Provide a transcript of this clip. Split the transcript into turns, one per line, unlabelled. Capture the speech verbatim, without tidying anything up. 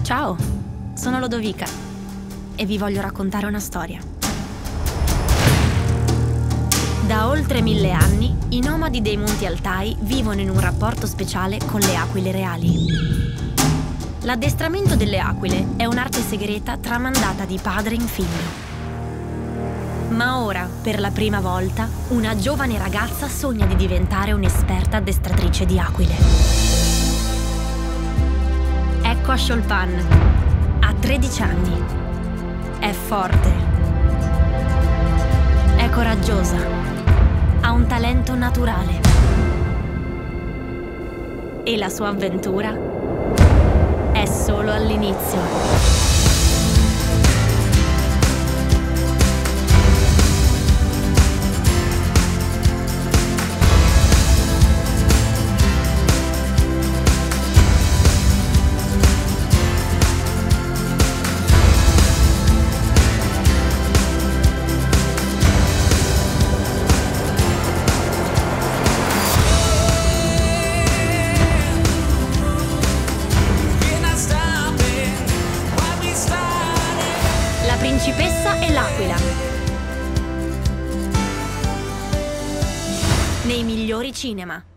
Ciao, sono Lodovica e vi voglio raccontare una storia. Da oltre mille anni, i nomadi dei Monti Altai vivono in un rapporto speciale con le aquile reali. L'addestramento delle aquile è un'arte segreta tramandata di padre in figlio. Ma ora, per la prima volta, una giovane ragazza sogna di diventare un'esperta addestratrice di aquile. Ecco Ashol-pan. Ha tredici anni. È forte. È coraggiosa. Ha un talento naturale. E la sua avventura è solo all'inizio. La principessa e l'aquila. Nei migliori cinema.